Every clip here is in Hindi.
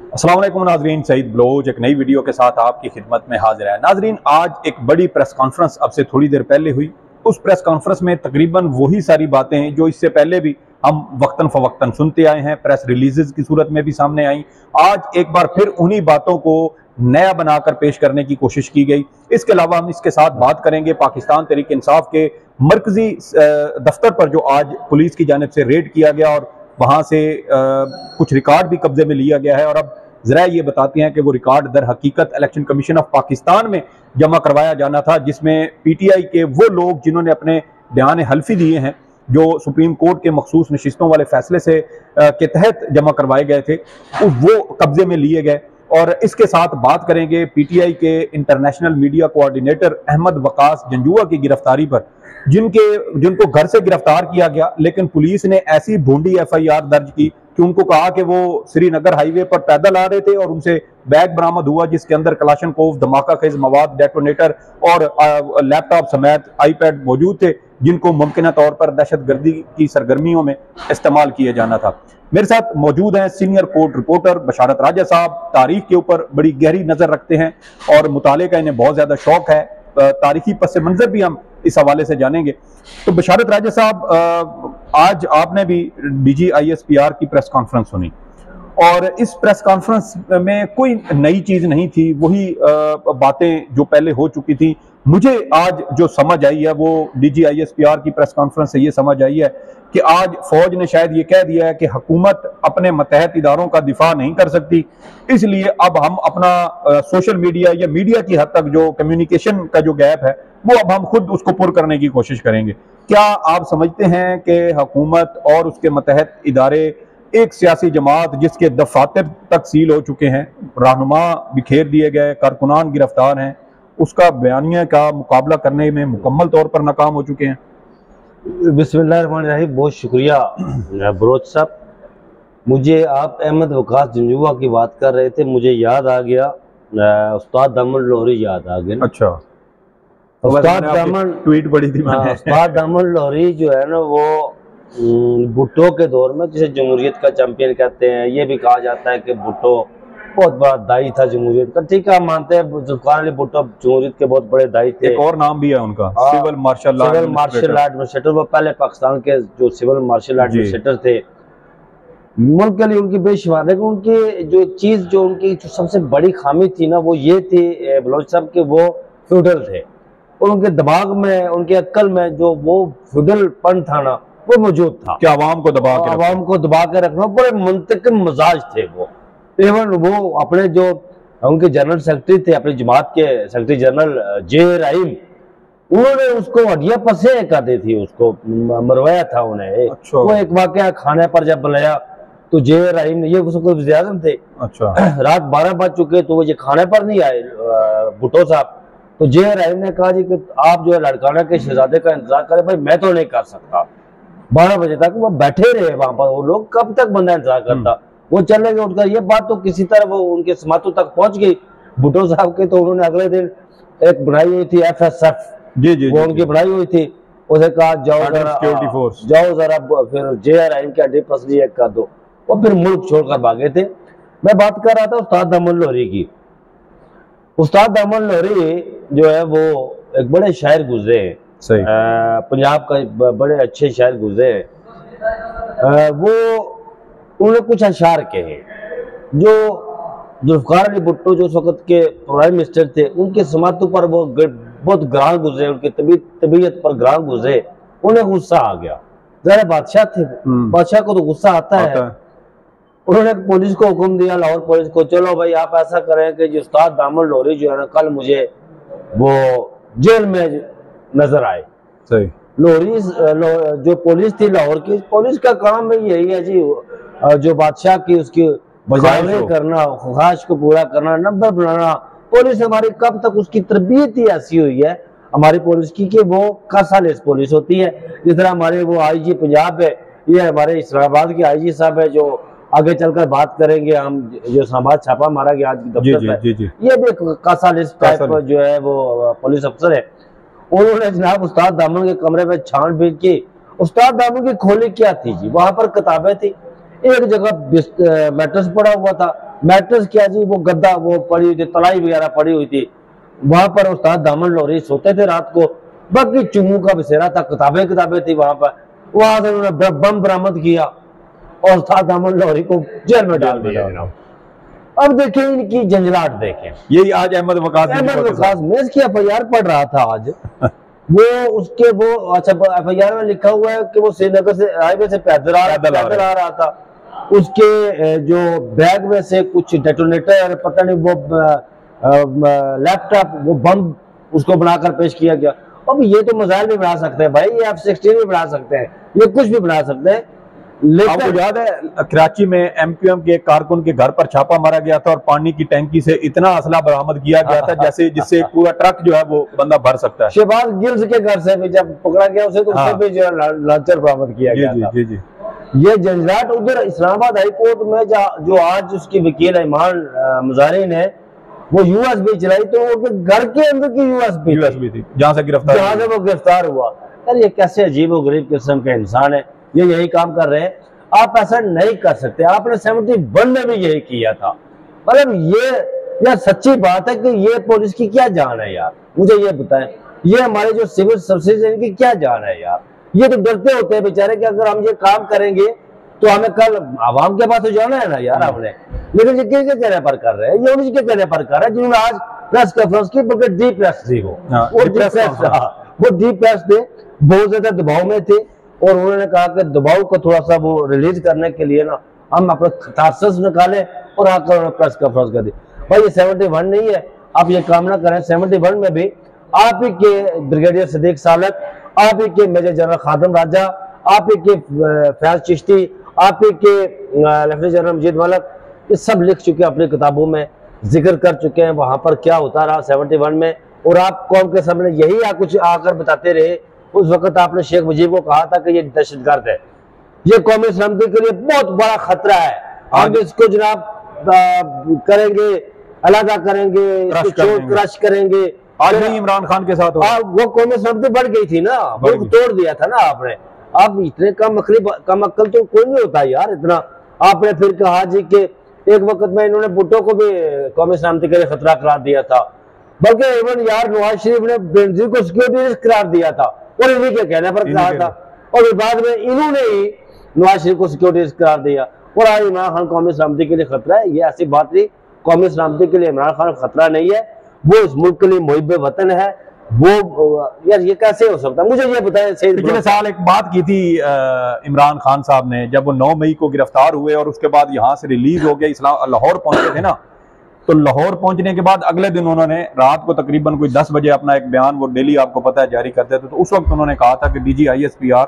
अस्सलाम वालेकुम नाजरीन, सईद बलोच एक नई वीडियो के साथ आपकी खिदमत में हाजिर है। नाजरीन, आज एक बड़ी प्रेस कॉन्फ्रेंस अब से थोड़ी देर पहले हुई। उस प्रेस कॉन्फ्रेंस में तकरीबन वही सारी बातें हैं जो इससे पहले भी हम वक्तन फवक्तन सुनते आए हैं, प्रेस रिलीजेस की सूरत में भी सामने आई। आज एक बार फिर उन्हीं बातों को नया बनाकर पेश करने की कोशिश की गई। इसके अलावा हम इसके साथ बात करेंगे पाकिस्तान तहरीक इंसाफ के मरकजी दफ्तर पर जो आज पुलिस की जानिब से रेड किया गया और वहाँ से कुछ रिकॉर्ड भी कब्जे में लिया गया है और अब जरा ये बताते हैं कि वो रिकॉर्ड दर हकीकत इलेक्शन कमीशन ऑफ पाकिस्तान में जमा करवाया जाना था, जिसमें पीटीआई के वो लोग जिन्होंने अपने बयान हल्फी दिए हैं जो सुप्रीम कोर्ट के मखसूस नशिस्तों वाले फैसले से के तहत जमा करवाए गए थे, वो कब्जे में लिए गए। और इसके साथ बात करेंगे पीटीआई के international media coordinator Ahmad Waqas Janjua की गिरफ्तारी पर, जिनको घर से गिरफ्तार किया गया, लेकिन पुलिस ने ऐसी भूंडी एफआईआर दर्ज की कि उनको कहा कि वो श्रीनगर हाईवे पर पैदल आ रहे थे और उनसे बैग बरामद हुआ जिसके अंदर कलाशनकोव, धमाका खेज मवाद, डेटोनेटर और लैपटॉप समेत आईपैड मौजूद थे, जिनको मुमकिन तौर पर दहशतगर्दी की सरगर्मियों में इस्तेमाल किया जाना था। मेरे साथ मौजूद हैं senior court reporter Basharat Raja साहब, तारीख के ऊपर बड़ी गहरी नजर रखते हैं और मुताले का इन्हें बहुत ज्यादा शौक है। तारीखी पस मंजर भी हम इस हवाले से जानेंगे। तो बशारत राजा साहब, आज आपने भी डीजी आईएसपीआर की प्रेस कॉन्फ्रेंस सुनी और इस प्रेस कॉन्फ्रेंस में कोई नई चीज नहीं थी, वही बातें जो पहले हो चुकी थी। मुझे आज जो समझ आई है वो डीजी आईएसपीआर की प्रेस कॉन्फ्रेंस से ये समझ आई है कि आज फौज ने शायद ये कह दिया है कि हुकूमत अपने मतहत इदारों का दिफा नहीं कर सकती, इसलिए अब हम अपना सोशल मीडिया या मीडिया की हद तक जो कम्युनिकेशन का जो गैप है वो अब हम खुद उसको पुर करने की कोशिश करेंगे। क्या आप समझते हैं कि हुकूमत और उसके मतहत इदारे एक सियासी जमात जिसके दफातर तक सील हो चुके हैं, रहनुमा बिखेर दिए गए, कारकुनान गिरफ्तार हैं, उसका बयानिया का मुकाबला करने में मुकम्मल तौर पर नाकाम हो चुके हैं? बिस्मिल्लाहिर्रहमानिर्रहीम, बहुत शुक्रिया बलोच साहब। मुझे आप अहमद वकास जंजुआ की बात कर रहे थे, मुझे याद आ गया उस्ताद दामन लोहरी याद आ गया। अच्छा, उस्ताद दामन ट्वीट पड़ी थी मैंने। उस्ताद दामन लोहरी जो है ना वो भुट्टो के दौर में, जिसे जमहूरियत का चैंपियन कहते हैं, ये भी कहा जाता है कि भुट्टो बहुत बड़ा दाई था जमहूरियत का। ठीक है, हम मानते हैं जुल्फिकार अली भुट्टो जमहूरियत के बहुत बड़े दाई थे। एक और नाम भी है उनका, सिविल मार्शल एडमिनिस्ट्रेटर। वो पहले पाकिस्तान के जो सिविल मार्शल एडमिनिस्ट्रेटर थे मुल्क के लिए, उनकी बेशुमार। लेकिन उनकी जो चीज जो उनकी जो सबसे बड़ी खामी थी ना वो ये थी बलोच साहब के वो फ्यूडल थे और उनके दिमाग में, उनके अक्ल में जो वो फ्यूडलपन था ना वो मौजूद था कि आवाम को दबा के रखना। बड़े मुंतकिम मिजाज थे वो। इवन वो अपने जो उनके जनरल सेक्रेटरी थे, अपनी जमात के सेक्रेटरी जनरल जे रहीम, उन्होंने उसको हड्डियां पसे कर दी थी, उसको मरवाया था उन्हें। अच्छा। वो एक वाकया खाने पर जब बुलाया तो जे रहीम ने, ये उसको वज़ीर-ए-आज़म थे। अच्छा। रात 12 बज चुके तो वो ये खाने पर नहीं आए भुट्टो साहब, तो जे रहीम ने कहा जी कि आप जो है लड़काना के शहजादे का इंतजार करें। भाई मैं तो नहीं कर सकता। 12 बजे तक वो बैठे रहे वहां पर, वो लोग कब तक बंदा इंतजार करता। वो चले गए उठकर। ये बात तो किसी तरह वो उनके समातों तक पहुंच गई भुट्टो साहब के, तो उन्होंने अगले दिन एक बनाई हुई थी FSF, वो उनकी बनाई हुई थी। उसे कहा जाओ जरा फिर जे रहीम की हड्डी पसली एक कर दो, और फिर मुल्क छोड़कर भागे थे। मैं बात कर रहा था उस्ताद दामन लोहरी की। उस्ताद दामन लोहरी जो है वो एक बड़े शायर गुजरे हैं, पंजाब का बड़े अच्छे शायर गुजरे हैं। वो उन्होंने कुछ अशार कहे जो जुल्फिकार अली भुट्टो जो उस वक्त के प्राइम मिनिस्टर थे उनके समातों पर वो बहुत ग्रां गुजरे, उनकी तबीयत पर ग्रां गुजरे। उन्हें गुस्सा आ गया। जरा बादशाह थे, बादशाह को तो गुस्सा आता है। उन्होंने पुलिस को हुक्म दिया, लाहौर पुलिस को, चलो भाई आप ऐसा करें कि जो उस्ताद दामन लोहरी जो है ना कल मुझे वो जेल में नजर आए। सही। लोहरी जो पुलिस थी लाहौर की, पुलिस का काम ही यही है जी, जो बादशाह की उसकी बजाय करना, ख्वाहिश को पूरा करना, नंबर बनाना। पुलिस हमारी कब तक उसकी तरबियत ही ऐसी हुई है हमारी पुलिस की कि वो कासालेस पुलिस होती है। जिस तरह हमारे वो आईजी पंजाब है, ये हमारे इस्लामाबाद के आईजी साहब है जो आगे चलकर बात करेंगे हम, जो इस्लामाबाद छापा मारा गया आज दफ्तर में, ये भी कासालेस टाइप जो है वो पुलिस अफसर है। उन्होंने जनाब उस्ताद दामन के कमरे में छानबीन की। उस्ताद दामन की खोली क्या थी जी, वहां पर किताबें थी, एक जगह मैट्रेस पड़ा हुआ था, मैट्रेस क्या जी, वो गद्दा वो पड़ी हुई थी, तलाई वगैरह पड़ी हुई थी, वहां पर उस्ताद दामन लोरी सोते थे रात को। बाकी चुमू का बसेरा था, किताबें किताबें थी वहां पर। वहां से उन्होंने बम बरामद किया और उस्ताद दामन लोरी को जेल में डाल दिया। अब देखें इनकी जंजलाट देखें। यही आज अहमद वकास मैं इसकी FIR पढ़ रहा था आज। वो उसके वो अच्छा FIR में लिखा हुआ है कि वो श्रीनगर से हाईवे से पैदल आ रहा था। उसके जो बैग में से कुछ डेटोनेटर पता नहीं वो लैपटॉप वो बम उसको बनाकर पेश किया गया। अब ये तो मिसाइल भी बना सकते हैं भाई, ये F-16 भी बना सकते हैं, ये कुछ भी बना सकते हैं। आपको याद है कराची में MQM के कारकुन के घर पर छापा मारा गया था और पानी की टैंकी से इतना असला बरामद किया गया था जैसे जिससे पूरा ट्रक जो है वो बंदा भर सकता है। शहबाज गिल्स के घर से भी जब पकड़ा गया उसे तो उससे भी जो है लांचर बरामद किया गया था। जी जी। ये जंजलाट उधर इस्लामाबाद हाई कोर्ट में जो आज उसकी वकील ईमान मुजारिन है वो USB चलाई, तो वो घर के अंदर की USB थी जहां से वो गिरफ्तार हुआ। यार ये कैसे अजीब और गरीब किस्म के इंसान है, ये यही काम कर रहे हैं। आप ऐसा नहीं कर सकते, आपने 71 में भी यही किया था। मतलब ये यार सच्ची बात है कि ये पुलिस की क्या जान है यार, मुझे ये बताएं, ये हमारे जो सिविल सर्विसेज है इनकी क्या जान है यार। ये तो डरते होते हैं बेचारे कि अगर हम ये काम करेंगे तो हमें कल आवाम के पास तो जाना है ना यार आपने। लेकिन ये किसके कहने पर कर रहे हैं, ये उन्हीं के कहने पर कर रहे हैं जिन्होंने आज प्रेस कॉन्फ्रेंस की, बल्कि डिप्रेस थी वो डिप्रेस थे, बहुत ज्यादा दबाव में थे और उन्होंने कहा कि दबाव को थोड़ा सा वो रिलीज करने के लिए ना हम अपना खतासस निकाले और आकर उन्होंने प्रेस कॉन्फ्रेंस कर दी। भाई ये 71 नहीं है, आप ये काम ना करें। 71 में भी आप ही के ब्रिगेडियर सदीक सालक, आप ही के मेजर जनरल खादम राजा, आप ही के फैज चिश्ती, आप ही के लेफ्टिनेंट जनरल मजीद मलक, ये सब लिख चुके हैं अपनी किताबों में, जिक्र कर चुके हैं वहां पर क्या होता रहा 71 में। और आप कौम के सामने यही कुछ आकर बताते रहे। उस वक्त आपने शेख मुजीब को कहा था कि ये दहशतगर्द है, ये कौमी सलामती के लिए बहुत बड़ा खतरा है, हम इसको जनाब करेंगे, अलग करेंगे, क्रश करेंगे। आज नहीं इमरान खान के साथ वो कौमी सलामती बढ़ गई थी ना, वो तोड़ दिया था ना आपने। आप इतने कम अक्ल तो कोई नहीं होता यार इतना। आपने फिर कहा जी कि एक वक्त में इन्होंने भुट्टो को भी कौमी सलामती के लिए खतरा करार दिया था, बल्कि इवन यार नवाज शरीफ ने बेनजीर को सिक्योरिटी रिस्क करार दिया था और इन्हीं के कहने पर कहा था, और बाद में इन्होंने ही नवाज शरीफ को सिक्योरिटी रिस्क करार दिया। और आज इमरान खान कौमी सलामती के लिए खतरा है, ये ऐसी बात नहीं। कौमी सलामती के लिए इमरान खान खतरा नहीं है, वो इस मुल्क के लिए मुहिब वतन है। वो यार ये कैसे हो सकता है, मुझे ये बताएं। पिछले साल एक बात की थी इमरान खान साहब ने, जब वो 9 मई को गिरफ्तार हुए और उसके बाद यहाँ से रिलीज हो गए, लाहौर पहुंचे थे ना, तो लाहौर पहुंचने के बाद अगले दिन उन्होंने रात को तकरीबन कोई 10 बजे अपना एक बयान, वो डेली आपको पता है जारी करते थे, तो उस वक्त उन्होंने कहा था कि DG ISPR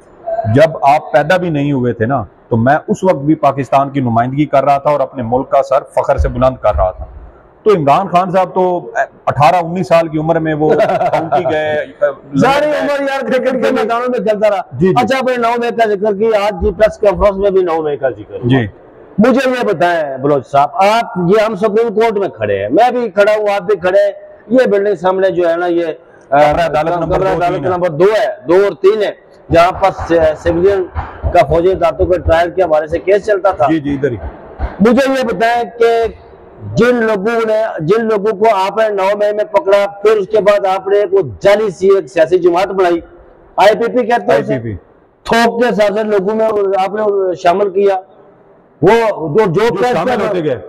जब आप पैदा भी नहीं हुए थे ना, तो मैं उस वक्त भी पाकिस्तान की नुमाइंदगी कर रहा था और अपने मुल्क का सर फख्र से बुलंद कर रहा था। तो इमरान खान साहब तो 18-19 साल की उम्र में वो काउंटी गए, सारी उम्र यार क्रिकेट के मैदानों में चलता रहा। अच्छा आपने 9 मई का जिक्र किया, आज जी प्रेस कॉन्फ्रेंस में भी 9 मई का जिक्र जी। मुझे ये बताएं बलोच साहब, आप ये हम सुप्रीम कोर्ट में खड़े हैं, मैं भी खड़ा हूँ, आप भी खड़े हैं, ये बिल्डिंग सामने जो है ना ये अदालत नंबर 2 है, 2 और 3 है, जहाँ पर सिविलियन का फौजी दातों के ट्रायल के हवाले से केस चलता था। जी इधर ही। मुझे ये बताएं कि जिन लोगों को आपने 9 मई में पकड़ा, फिर उसके बाद आपने वो जाली सी एक सियासी जमात बनाई, IPP कहते हैं, थोक के हिसाब से लोगों में आपने शामिल किया। वो जो शामिल होते गए,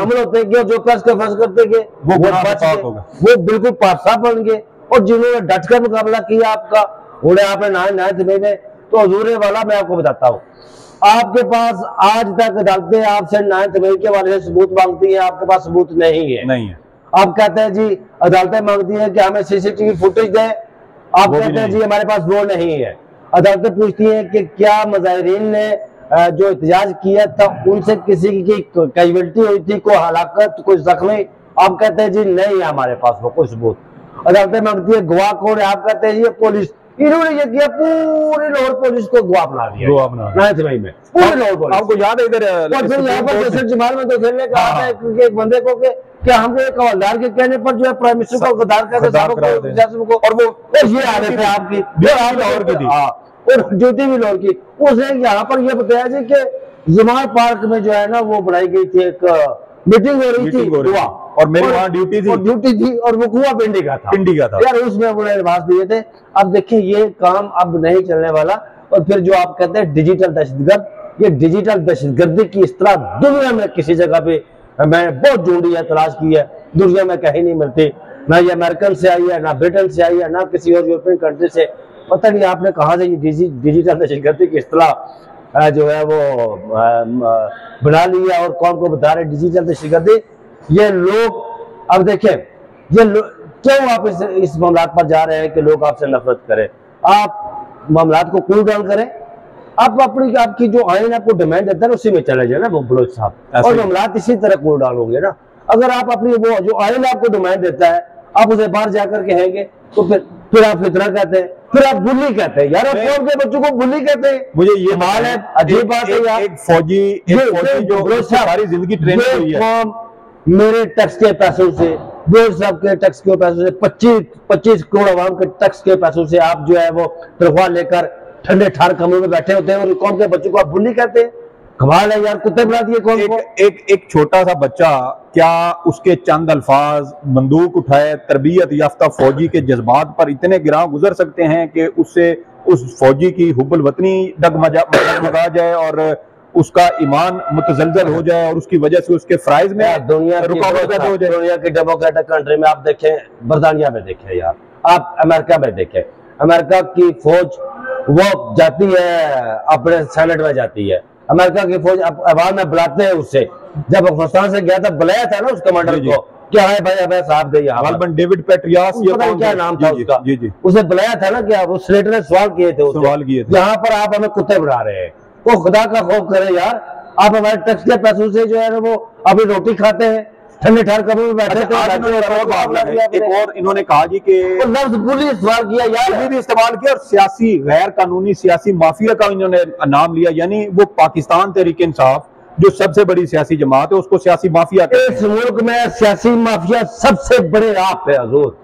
जो प्रेस कॉन्फ्रेंस करते गए वो बिल्कुल पासा बन गए। और जिन्होंने डट कर मुकाबला किया आपका, उन्हें आपने 9 मई में, तो हजूर वाला मैं आपको बताता हूँ, आपके पास आज तक अदालतें आपसे 9 मई के वाले से सबूत मांगती है, आपके पास सबूत नहीं है। आप कहते हैं जी अदालतें मांगती हैं कि हमें CCTV फुटेज दें, आप कहते हैं जी हमारे पास वो नहीं है। अदालतें पूछती हैं कि क्या मुजाहिरीन ने जो एहतजाज किया था उनसे किसी की कैजुअल्टी हुई थी, कोई हलाकत, कोई जख्मी, आप कहते हैं जी नहीं है हमारे पास वो कोई सबूत। अदालतें मांगती है गवाह कौन है, आप कहते हैं जी पुलिस। इन्होंने ये किया, पूरी लाहौर पुलिस को गवाह बना दिया 9 मई में, पूरी लाहौर पुलिस। आपको याद है इधर यहाँ पर जमाल में तो खेलने का आता है एक बंदे को क्या हम एक हवलदार के कहने पर जो है प्राइम मिनिस्टर को गद्दार कहते, और वो ये आदत है आपकी लाहौर की थी और ड्यूटी भी लाहौर की। उसने यहाँ पर यह बताया जी कि जमाल पार्क में जो है ना वो बनाई गई थी एक मीटिंग हो रही थी हुआ, और मेरी वहां ड्यूटी थी और वो कुआं पिंडी का था यार, उसमें उन्होंने भाष दिए थे। अब देखिए ये काम अब नहीं चलने वाला। और फिर जो आप कहते हैं डिजिटल दहशतगर्द, ये डिजिटल दहशतगर्दी की इस तरह दुनिया में किसी जगह पे मैं बहुत ढूंढी है, तलाश की है, दुनिया में कहीं नहीं मिलती। ना ये अमेरिकन से आई है, ना ब्रिटेन से आई है, ना किसी और यूरोपियन कंट्री से। पता नहीं आपने कहाँ से ये डिजिटल दहशतगर्दी की इस्तेलाह जो है वो बना ली है, और कौन को बता रहे डिजिटल दहशतगर्दी। ये लोग अब देखें, ये क्यों आप इस मामला पर जा रहे हैं कि लोग आपसे नफरत करें। आप मामला को कूल डाउन करें, आप आपकी जो आइन आपको डिमांड देता है ना, उसी में चले जाए ना वो बलोच साहब, और मामला इसी तरह कूल डाउन होंगे ना। अगर आप अपनी वो जो आइन आपको डिमांड देता है आप उसे बाहर जाकर कहेंगे तो फिर आप फितना कहते हैं, फिर आप बुल्ली कहते हैं यार, आप के बच्चों को बुल्ली कहते हैं। मुझे ये माल है, अजीब बात है यार। एक फौजी जो सारी जिंदगी ट्रेनिंग हुई है, मेरे टैक्स के पैसों से, बलोच साहब के टैक्स के पैसों से, 25 करोड़ आवाम के टैक्स के पैसों से आप जो है वो तनख्वाह लेकर ठंडे ठार कमरों में बैठे होते हैं, और कौम के बच्चों को आप बुल्ली कहते हैं। कमाल है यार, कुत्ते बना दिए कौन को। एक छोटा सा बच्चा, क्या उसके चंद अल्फाज बंदूक उठाए तरबियत याफ्ता फौजी के जज्बात पर इतने गिरा गुजर सकते हैं कि उससे उस फौजी की हुब्बुल वतनी डगमगा जाए और उसका ईमान मुतजलजल हो जाए, और उसकी वजह से उसके फ्राइज में दुनिया की डेमोक्रेटिक कंट्री में आप देखें, बरतानिया में देखें यार, आप अमेरिका में देखें, अमेरिका की फौज वो जाती है अपने सेनेट में जाती है, अमेरिका की फौज अवाम में बुलाते हैं उससे। जब अफगानिस्तान से गया था, बुलाया था ना उस कमांडर को, क्या है भाई साहब गए डेविड पेट्रियास, क्या नाम था उसका, उसे बुलाया था ना, क्या वो सेनेटर ने सवाल किए थे, यहाँ पर आप हमें कुत्ते बना रहे हैं। वो खुदा का खौफ करे यार, आप हमारे टैक्स के पैसों से जो है ना वो अपनी रोटी खाते हैं, ठंडे ठार कमरे में बैठे थे। एक और इन्होंने कहा जी कि लफ्ज बुली इस्तेमाल किया यार, भी इस्तेमाल किया, और सियासी गैर कानूनी सियासी माफिया का इन्होंने नाम लिया, यानी वो पाकिस्तान तहरीक इंसाफ जो सबसे बड़ी सियासी जमात है उसको सियासी माफिया। इस मुल्क में सियासी माफिया सबसे बड़े आप है हजूर,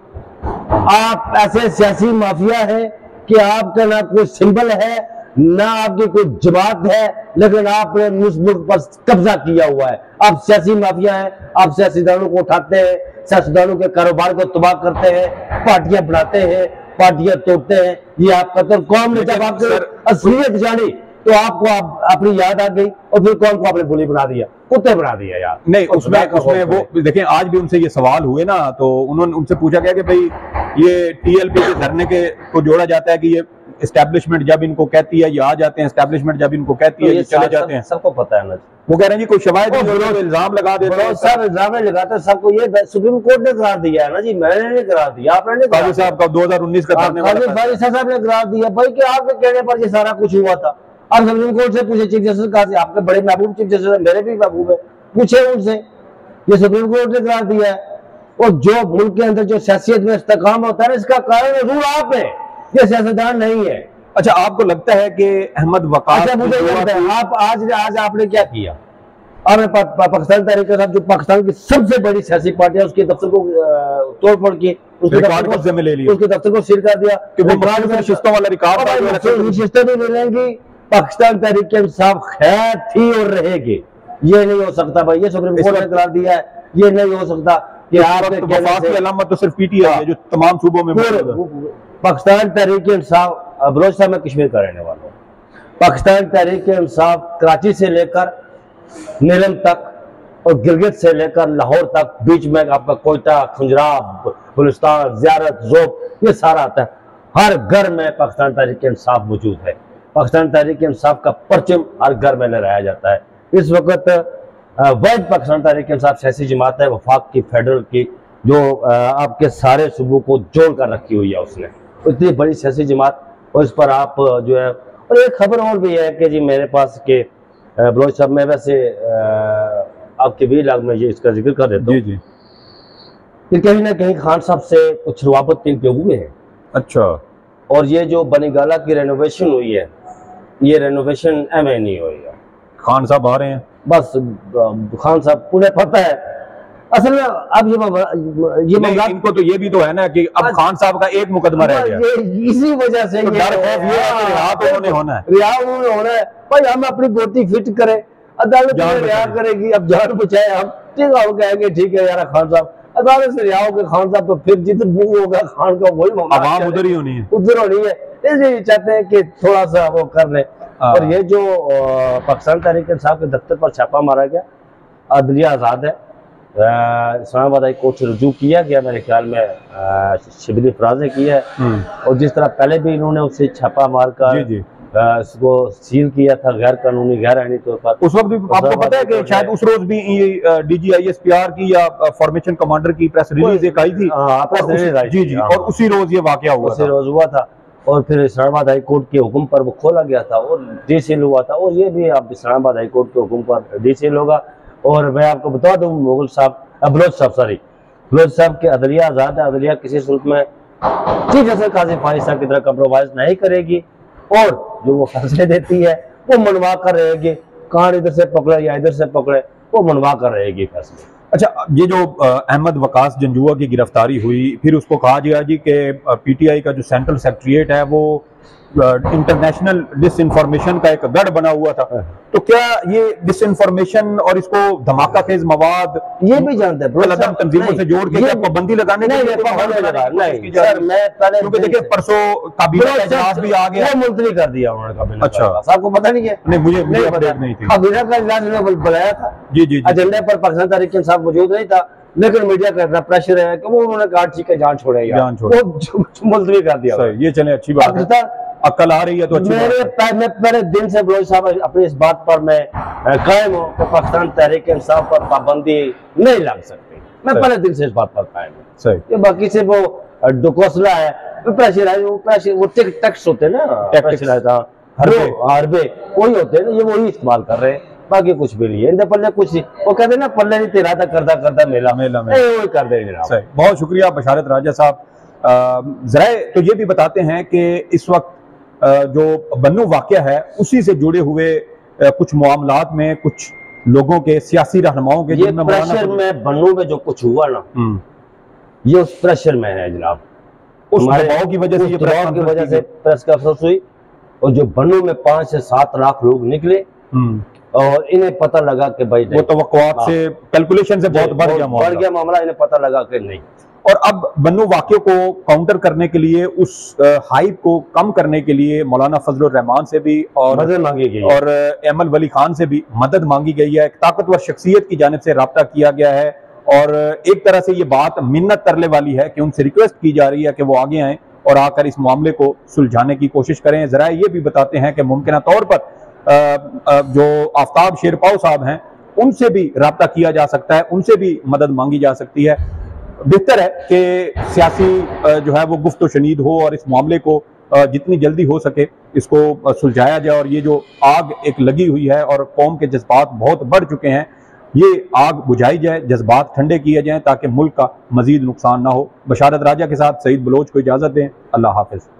आप ऐसे सियासी माफिया है कि आपका ना कोई सिंबल है ना आपकी कोई जमात है, लेकिन आपने उस मुल्क पर कब्जा किया हुआ है। आप सियासी माफिया हैं, आप सियासीदानों को उठाते हैं, सियासीदानों के कारोबार को तबाह करते हैं, पार्टियां बनाते हैं, पार्टियां तोड़ते हैं। ये आपका तो कौम ने जब आपकी असलियत जानी तो आपको अपनी याद आ गई, और फिर कौन को आपने बुली बना दिया, कुत्ते बना दिया यार। नहीं, उसमें वो देखें, आज भी उनसे ये सवाल हुए ना, तो उन्होंने उनसे पूछा गया कि भाई ये टीएलपी के धरने के को जोड़ा जाता है कि ये एस्टैब्लिशमेंट जब इनको कहती है ये आ जाते हैं, एस्टैब्लिशमेंट जब इनको कहती है ये चले जाते हैं। सबको पता है ना, वो कह रहे हैं जी कोई शवायद इल्जाम लगा देते हैं, सब इल्जाम लगाते हैं सबको। ये सुप्रीम कोर्ट ने करार दिया है ना जी, मैंने नहीं करार दिया, आपने काजी साहब का 2019 का साहब ने करार दिया भाई कि आपके कहने पर ये सारा कुछ हुआ था। अब सुप्रीम कोर्ट से पूछे, चीफ जस्टिस का, आपके बड़े महबूब चीफ जस्टिस, मेरे भी महबूब है, पूछे उनसे, ये सुप्रीम कोर्ट ने करार दिया है। और जो मुल्क के अंदर जो सियासत में इस्तेकाम होता है, इसका कारण जरूर आप है, ये सियासतदान नहीं है। अच्छा, आपको लगता है कि अहमद वकास, अच्छा मुझे लगता है आप आज आपने क्या किया, आपने पाकिस्तान तहरीक साहब जो पाकिस्तान की सबसे बड़ी सियासी पार्टी है उसके दफ्तर को तोड़फोड़ की, उसके दफ्तर को सील कर दिया कि शिस्तों वाला रिकॉर्ड, शिस्तें भी मिलेंगी। पाकिस्तान तहरीक इंसाफ खैर थी और रहेगी, ये नहीं हो सकता भाई, ये सुप्रीम कोर्ट ने करार दिया है, ये नहीं हो सकता कि आपकी अलामत तो सिर्फ पीटीआई है जो तमाम सूबों में। पाकिस्तान तहरीक इंसाफ, बलोच साहब मैं कश्मीर का रहने वाला हूँ, पाकिस्तान तहरीक इंसाफ कराची से लेकर नीलम तक और गिलगित से लेकर लाहौर तक, बीच में आपका कोयटा, खुंजराब, गुलिस्तान, ज़ियारत, ज़ोब, ये सारा आता है। हर घर में पाकिस्तान तहरीक इंसाफ मौजूद है, पाकिस्तान तहरीक इंसाफ का परचम हर घर में लहराया जाता है। इस वक्त वाहिद पाकिस्तान तहरीक इंसाफ सियासी जमात है वफाक की, फेडरल की, जो आपके सारे सूबों को जोड़ कर रखी हुई है उसने, इतनी बड़ी सियासी जमात। और इस पर आप जो है, और एक खबर और भी है कि जी मेरे पास के बलोच साहब, मैं वैसे आपके भी लाग में ये इसका जिक्र कर देता हूँ कि कहीं ना कहीं खान साहब से कुछ रवाबत इनके हुए हैं। अच्छा, और ये जो बनीगाला की रेनोवेशन हुई है, ये रेनोवेशन एमए नहीं हुई है, खान साहब आ रहे हैं, बस खान साहब पूरे पता है। असल में अब ये मामला, इनको तो ये भी तो है ना कि अब खान साहब का एक मुकदमा रह गया, इसी वजह से तो रिहा होना है भाई। हम अपनी गोटी फिट करें, अदालत रिहा करेगी, अब जान बचाए हम। ठीक है, वो कहेंगे ठीक है यार खान साहब, अदालत से आओगे खान साहब, तो फिर जिधर मुंह होगा खान का वही मामला, आवाम उधर ही होनी है, उधर होनी है। इसलिए चाहते हैं कि थोड़ा सा वो कर ले। और ये जो पाकिस्तान तहरीक इंसाफ के दफ्तर पर छापा मारा गया, अदलिया आज़ाद है, इस्लामाबाद हाई कोर्ट से रुजू किया गया, मेरे ख्याल में शिबली फराज ने किया है। और जिस तरह पहले भी इन्होंने उससे छापा मारकर इसको सील किया था गैर कानूनी गैर आईनी तौर पर, उस वक्त भी आपको पता है कि शायद उस रोज भी डीजी ispr की या फॉर्मेशन कमांडर की प्रेस रिलीज एक आई थी, जी जी, और उसी रोज ये वाकया हुआ, उसी रोज हुआ था। और फिर इस्लामाबाद हाई कोर्ट के हुक्म पर वो खोला गया था और डीसीएल हुआ था, और ये भी अब इस्लामाबाद हाई कोर्ट के हुक्म पर डीसीएल होगा। और मैं आपको बता दूं, मुगल साहब बलोच साहब के अदलिया आज़ाद है, अदलिया किसी सूरत में चीफ जस्टिस काजी फारिस साहब की तरह कम्प्रोमाइज नहीं करेगी, और जो वो फैसले देती है वो मनवा कर रहेगी, कहां इधर से पकड़े या इधर से पकड़े, वो मनवा कर रहेगी फैसले। अच्छा, ये जो अहमद वकास जंजुआ की गिरफ्तारी हुई, फिर उसको कहा गया जी कि पीटीआई का जो सेंट्रल सेक्रेटरिएट है वो इंटरनेशनल डिसइंफॉर्मेशन का एक गढ़ बना हुआ था, तो क्या ये डिसइंफॉर्मेशन और इसको धमाका खेज मवाद ये भी जानते हैं तंजीमों से जोड़ के पाबंदी लगाने के लिए, क्योंकि देखिए परसों काबीना का इजलास भी आ गया, मुलतवी कर दिया उन्होंने काबीना। अच्छा, आपको पता नहीं है? नहीं, मुझे अपडेट नहीं थी। काबीना का इजलास बुलाया था, जी जी, एजेंडे पर पाकिस्तान तहरीक इंसाफ मौजूद नहीं था, लेकिन मीडिया का इतना प्रेशर है कि वो उन्होंने कहा ठीक है जान छोड़ेगा, मुलतवी कर दिया। ये चले, अच्छी बात है, अक्ल आ रही है तो अच्छी बात है। मैं पहले दिन से बलोच साहब अपनी इस बात पर मैं कायम हूँ कि पाकिस्तान तहरीक इंसाफ पर पाबंदी नहीं लग सकती, मैं पहले दिन से इस बात पर कायम हूँ। सही, ये बाकी से वो डोकोसला है, प्रेशर वो टेक्स्ट होते हैं ना, हरबे वही होते हैं ना, ये वही इस्तेमाल कर रहे हैं, बाकी कुछ भी नहीं है इनके पल्ले, कुछ नहीं। वो कहते हैं ना पल्ले नहीं तेरा था करता करता मेला मेला में, वही कर दे जनाब। बहुत शुक्रिया बशारत राजा साहब। जरा तो ये भी बताते हैं कि इस वक्त जो बन्नू वाकया है उसी से जुड़े हुए कुछ मामलात में कुछ लोगों के सियासी रहनुमाओं के ये प्रेशर में बन्नू में जो कुछ हुआ ना, ये उस प्रेशर में है जनाब, उस दबाव की वजह से, प्रेस कॉन्फ्रेंस हुई, और जो बन्नू में 5 से 7 लाख लोग निकले और इन्हें पता लगा कि भाई वो तवक्कुआत से, कैलकुलेशन से बहुत बढ़ गया मामला, इन्हें पता लगा कि नहीं। और अब बन्नू वाक़े को काउंटर करने के लिए, उस हाइप को कम करने के लिए मौलाना फजलुर रहमान से भी और मदद मांगी गई, और एमल वली खान से भी मदद मांगी गई है। एक ताकतवर शख्सियत की जानिब से रब्ता किया गया है, और एक तरह से ये बात मिन्नत तरले वाली है कि उनसे रिक्वेस्ट की जा रही है कि वो आगे आएँ और आकर इस मामले को सुलझाने की कोशिश करें। ज़रा ये भी बताते हैं कि मुमकिन तौर पर जो आफ्ताब शेरपाव साहब हैं उनसे भी रब्ता किया जा सकता है, उनसे भी मदद मांगी जा सकती है। बेहतर है कि सियासी जो है वो गुफ्त शनीद हो और इस मामले को जितनी जल्दी हो सके इसको सुलझाया जाए, और ये जो आग एक लगी हुई है और कौम के जज्बात बहुत बढ़ चुके हैं, ये आग बुझाई जाए, जज्बात ठंडे किए जाएं ताकि मुल्क का मजीद नुकसान ना हो। बशारत राजा के साथ सईद बलोच को इजाज़त दें। अल्लाह हाफिज़।